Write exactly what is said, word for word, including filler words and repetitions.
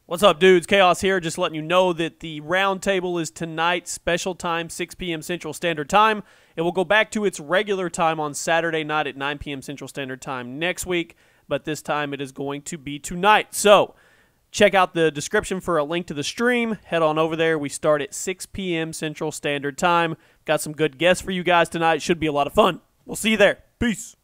What's up, dudes? Chaos here, just letting you know that the roundtable is tonight, special time, six p m Central Standard Time. It will go back to its regular time on Saturday night at nine p m Central Standard Time next week, but this time it is going to be tonight. So, check out the description for a link to the stream. Head on over there. We start at six p m Central Standard Time. Got some good guests for you guys tonight. Should be a lot of fun. We'll see you there. Peace.